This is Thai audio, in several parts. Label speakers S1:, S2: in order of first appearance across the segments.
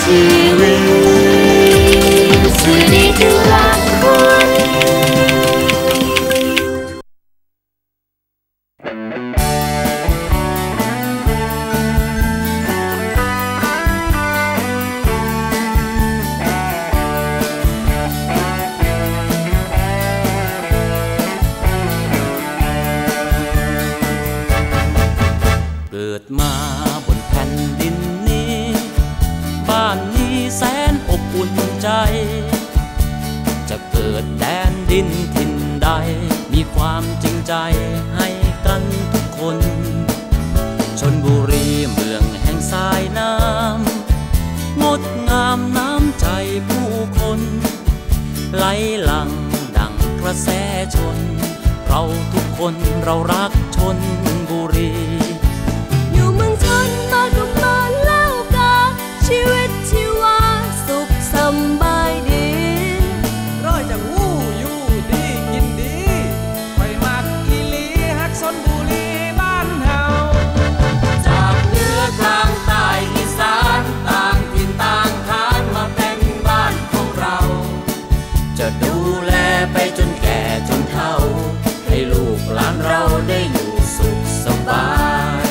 S1: ชีวิตสวัสดีทุกคน
S2: เกิดมาบนแผ่นดินนี้บ้านนี้แสนอบอุ่นใจจะเกิดแดนดินถิ่นใดมีความจริงใจให้กันทุกคนชลบุรีเมืองแห่งสายน้ำงดงามน้ำใจผู้คนไหลหลั่งดังกระแสชนเราทุกคนเรารักชลบุรี
S1: อยู่เมืองชนมาก็มาแล้วกาชีวิตชีวาสุขสบายดี
S3: ร้อยจังหู้อยู่ดีกินดีไปมักอีหลีฮักชลบุรีบ้านเฮา
S2: จากเหนือกลางใต้อีสานต่างถิ่นต่างฐานมาเป็นบ้านของเราจะดูแลไปจนแก่จนเฒ่าให้ลูกหลานเราได้อยู่สุขสบาย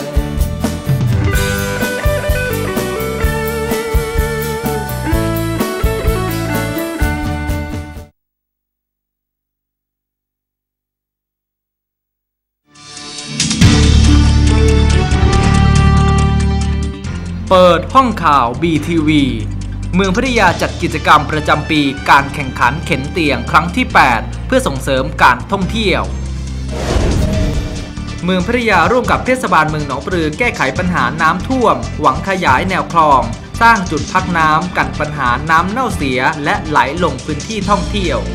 S4: เปิดห้องข่าว BTV เมืองพัทยาจัดกิจกรรมประจำปีการแข่งขันเข็นเตียงครั้งที่ 8 เพื่อส่งเสริมการท่องเที่ยวเมืองพัทยาร่วมกับเทศบาลเมืองหนองปลือแก้ไขปัญหาน้ำท่วมหวังขยายแนวคลองสร้างจุดพักน้ำกันปัญหาน้ำเน่าเสียและไหลลงพื้นที่ท่องเที่ยว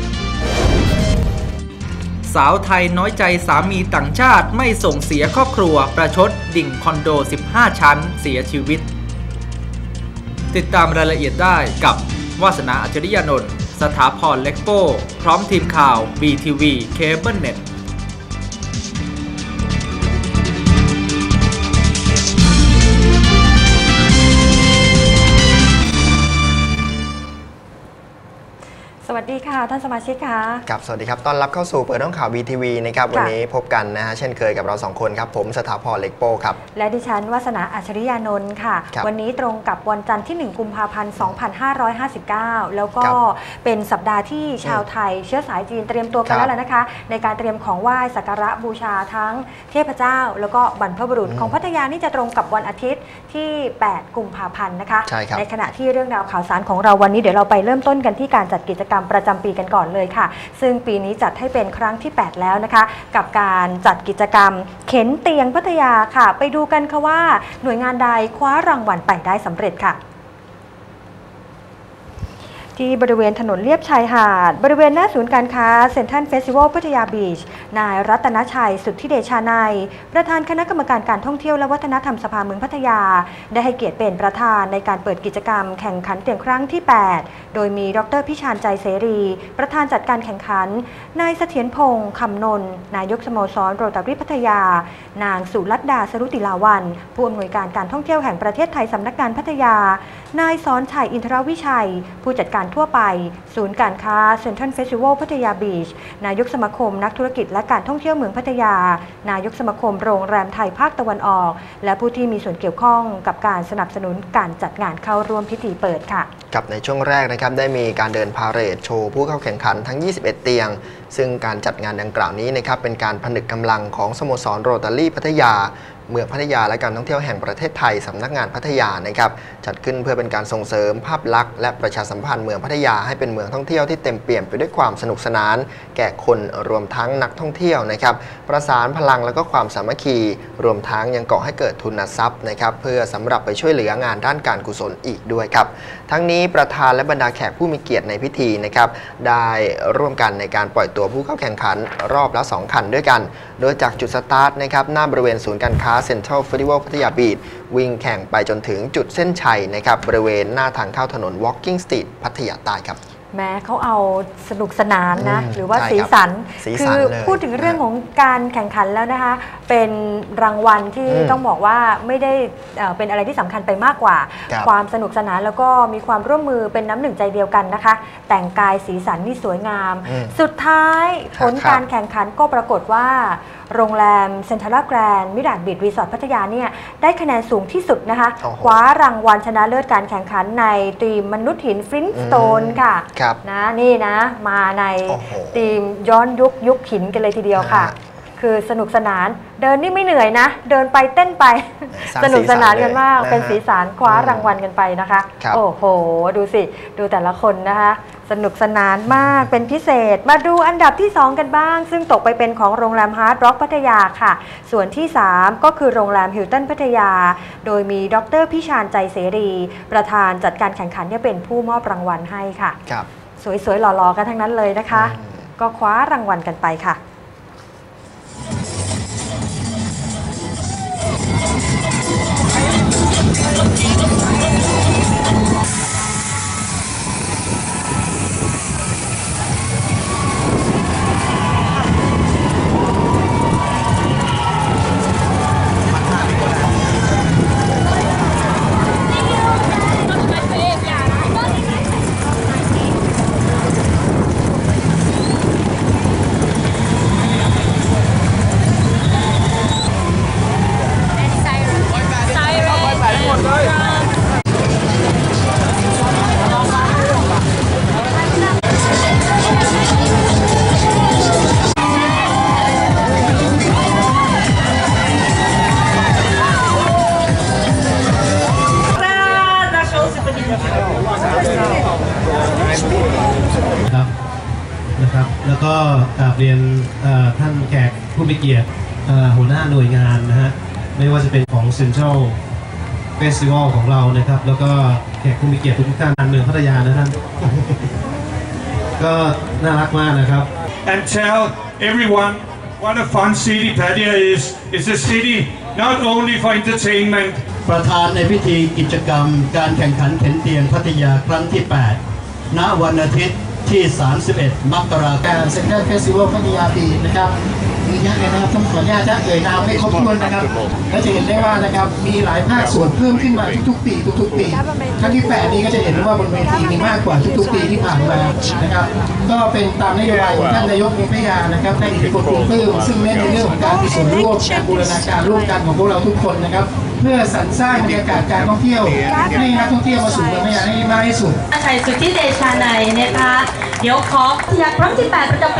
S4: สาวไทยน้อยใจสามีต่างชาติไม่ส่งเสียครอบครัวประชดดิ่งคอนโด 15 ชั้นเสียชีวิตติดตามรายละเอียดได้กับวาสนาอัจฉริยานนท์สถาพรเล็กโป้พร้อมทีมข่าว BTV Cable Net
S5: สวัสดีค่ะท่านสมาชิกค่ะ
S6: ครับสวัสดีครับต้อนรับเข้าสู่เปิดห้องข่าว BTV นะครับวันนี้พบกันนะฮะเช่นเคยกับเรา2คนครับผมสถาพรเล็กโป้ครับ
S5: และดิฉันวาสนาอัจฉริยานนท์ค่ะวันนี้ตรงกับวันจันทร์ที่1กุมภาพันธ์2559แล้วก็เป็นสัปดาห์ที่ชาวไทยเชื้อสายจีนเตรียมตัวกันแล้วล่ะนะคะในการเตรียมของไหว้สักการะบูชาทั้งเทพเจ้าแล้วก็บรรพบุรุษของพัทยานี่จะตรงกับวันอาทิตย์ที่8กุมภาพันธ์นะคะในขณะที่เรื่องราวข่าวสารของเราวันนี้เดี๋ยวเราไปเริ่มต้นกันที่การจัดกิจกรรมประจำปีกันก่อนเลยค่ะซึ่งปีนี้จัดให้เป็นครั้งที่8แล้วนะคะกับการจัดกิจกรรมเข็นเตียงพัทยาค่ะไปดูกันค่ะว่าหน่วยงานใดคว้ารางวัลไปได้สำเร็จค่ะที่บริเวณถนนเลียบชายหาดบริเวณหน้าศูนย์การค้าเซ็นทรัลเฟสติวัลพัทยาบีชนายรัตนชัยสุทธิเดชานัยประธานคณะกรรมการการท่องเที่ยวและวัฒนธรรมสภาเมืองพัทยาได้ให้เกียรติเป็นประธานในการเปิดกิจกรรมแข่งขันเตียงครั้งที่8โดยมีดร.พิชานใจเสรีประธานจัดการแข่งขันนายเสถียรพงษ์คำนนท์นายกสโมสรโรตารี่พัทยานางสุรัตดาสรุติลาวันผู้อำนวยการการท่องเที่ยวแห่งประเทศไทยสำนักงานพัทยานายสอนชัยอินทรวิชัยผู้จัดการทั่วไปศูนย์การค้าเซ็นทรัลเฟสติวัลพัทยาบีชนายกสมาคมนักธุรกิจและการท่องเที่ยวเมืองพัทยานายกสมาคมโรงแรมไทยภาคตะวันออกและผู้ที่มีส่วนเกี่ยวข้องกับการสนับสนุนการจัดงานเข้าร่วมพิธีเปิดค่ะ
S6: กับในช่วงแรกนะครับได้มีการเดินพาเหรดโชว์ผู้เข้าแข่งขันทั้ง21เตียงซึ่งการจัดงานดังกล่าวนี้นะครับเป็นการผนึกกำลังของสโมสรโรตารี่พัทยาเมืองพัทยาและการท่องเที่ยวแห่งประเทศไทยสำนักงานพัทยานะครับจัดขึ้นเพื่อเป็นการส่งเสริมภาพลักษณ์และประชาสัมพันธ์เมืองพัทยาให้เป็นเมืองท่องเที่ยวที่เต็มเปี่ยมไปด้วยความสนุกสนานแก่คนรวมทั้งนักท่องเที่ยวนะครับประสานพลังและก็ความสามัคคีรวมทั้งยังก่อให้เกิดทุนทรัพย์นะครับเพื่อสำหรับไปช่วยเหลืองานด้านการกุศลอีกด้วยครับทั้งนี้ประธานและบรรดาแขกผู้มีเกียรติในพิธีนะครับได้ร่วมกันในการปล่อยตัวผู้เข้าแข่งขันรอบละ2คันด้วยกันโดยจากจุดสตาร์ทนะครับหน้าบริเวณศูนย์การค้าเซ็นทรัลเฟสติวัลพัทยาบีชวิ่งแข่งไปจนถึงจุดเส้นชัยนะครับบริเวณหน้าทางเข้าถนน Walking Street พัทยาใต้ครับ
S5: แม้เขาเอาสนุกสนานนะหรือว่า
S6: ใช่
S5: สี
S6: ครับ
S5: สัน
S6: สีสั
S5: คื
S6: น
S5: อ
S6: เลย
S5: พูดถึงเรื่องของการแข่งขันแล้วนะคะเป็นรางวัลที่ต้องบอกว่าไม่ได้เป็นอะไรที่สำคัญไปมากกว่า
S6: ครับ
S5: ความสนุกสนานแล้วก็มีความร่วมมือเป็นน้ำหนึ่งใจเดียวกันนะคะ แต่งกายสีสันนี่สวยงาม สุดท้ายผลการแข่งขันก็ปรากฏว่าโรงแรมเซ็นทรัลแกรนด์มิราดบีชรีสอร์ทพัทยาเนี่ยได้คะแนนสูงที่สุดนะคะ
S6: โอ้โห
S5: คว้ารางวัลชนะเลิศการแข่งขันในทีมมนุษย์หินฟลินสโตนค่ะ
S6: ครับ
S5: นะนี่นะมาใน
S6: โอ้โห
S5: ทีมย้อนยุคหินกันเลยทีเดียวค่ะ คือสนุกสนานเดินนี่ไม่เหนื่อยนะ เดินไปเต้นไป
S6: สร้าง
S5: สนุกสนานกันมาก
S6: สีสันเลย
S5: เป็นสีสันคว้ารางวัลกันไปนะคะ
S6: ครับ
S5: โอ้โหดูสิดูแต่ละคนนะคะสนุกสนานมากเป็นพิเศษมาดูอันดับที่ 2 กันบ้าง ซึ่งตกไปเป็นของโรงแรมฮาร์ดร็อกพัทยาค่ะ ส่วนที่ 3 ก็คือโรงแรมฮิลตันพัทยา โดยมีดร.พิชานใจเสรี ประธานจัดการแข่งขันเนี่ยเป็นผู้มอบรางวัลให้ค่ะ
S6: ครับ
S5: สวยๆหล่อๆกันทั้งนั้นเลยนะคะ ก็คว้ารางวัลกันไปค่ะ
S7: นะครับแล้วก็กราบเรียนท่านแขกผู้มีเกียรติหัวหน้าหน่วยงานนะฮะไม่ว่าจะเป็นของ Central Festival ของเรานะครับแล้วก็แขกผู้มีเกียรติทุกท่านเมืองพัทยานะท่าน ก็น่ารักมากนะครับ
S8: And tell everyone what a fun city Pattaya is. It's a city not only for entertainment.
S9: ประธานในพิธีกิจกรรมการแข่งขันเข็นเตียงพัทยาครั้งที่ 8 ณ วันอาทิตย์ที่ 31 มกราคม
S10: เซ็นทรัลเฟสติวัลพัทยาบีชนะครับมีเยอะเลยนะครับต้องขออนุญาตจะเอ่ยนามไม่ครบถ้วนนะครับและจะเห็นได้ว่านะครับมีหลายภาคส่วนเพิ่มขึ้นมาทุกๆปีครั้งที่ 8 นี้ก็จะเห็นว่าบนเวทีมีมากกว่าทุกๆปีที่ผ่านมานะครับก็เป็นตามนโยบายของท่านนายกพัทยานะครับท่านอิทธิพลคุณปลื้มซึ่งเน้นในเรื่องของการมีส่วนร่วมการบูรณาการร่วมกันของพวกเราทุกคนนะครับเพื่อสรรสร้างบรรยากาศการท่องเที่ยวให้นักท่องเที่ยวมาสู่เมืองพัทยาให้มากที่สุด
S11: ชัยสุทธิเดชานัยนะคะเดี๋ยวขอพัทยาครั้งที่ 8 ประจำปี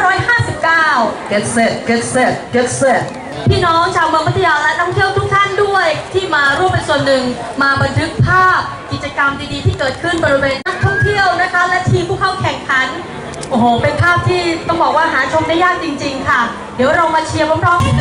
S11: 2559
S12: Get set Get set Get set
S11: พี่น้องชาวเมืองพัทยาและนักท่องเที่ยวทุกท่านด้วยที่มาร่วมเป็นส่วนหนึ่งมาบันทึกภาพกิจกรรมดีๆที่เกิดขึ้นบริเวณนักท่องเที่ยวนะคะและทีมผู้เข้าแข่งขันโอ้โหเป็นภาพที่ต้องบอกว่าหาชมได้ยากจริงๆค่ะเดี๋ยวเรามาเชียร์พร้อมๆ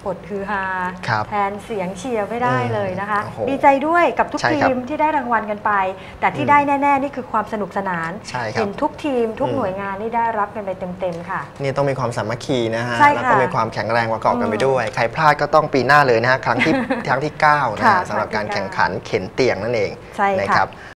S5: อดฮือฮา
S6: ครับ
S5: แทนเสียงเชียร์ไม่ได้เลยนะคะ
S6: โอ้โห
S5: ดีใจด้วยกับทุก
S6: ใช่
S5: ที
S6: ครับ
S5: มที่ได้รางวัลกันไป แต่ที่ได้แน่ๆนี่คือความสนุกสนาน
S6: ใช่ครับ
S5: เห็นทุกทีมทุกหน่วยงานนี่ได้รับกันไปเต็มๆค่ะ
S6: นี่ต้องมีความสามัคคีนะฮะ
S5: ใช่ค่ะ
S6: แล้วก็มีความแข็งแรงประกอบกันไปด้วย ใครพลาดก็ต้องปีหน้าเลยนะฮะ ครั้งที่ 9 นะ
S5: ค่ะ
S6: ฮะสำหรับการ
S5: ครั้งที่
S6: แข่งขันเข็นเตียงนั่นเอง
S5: ใช่ค่ะ
S6: นะครับ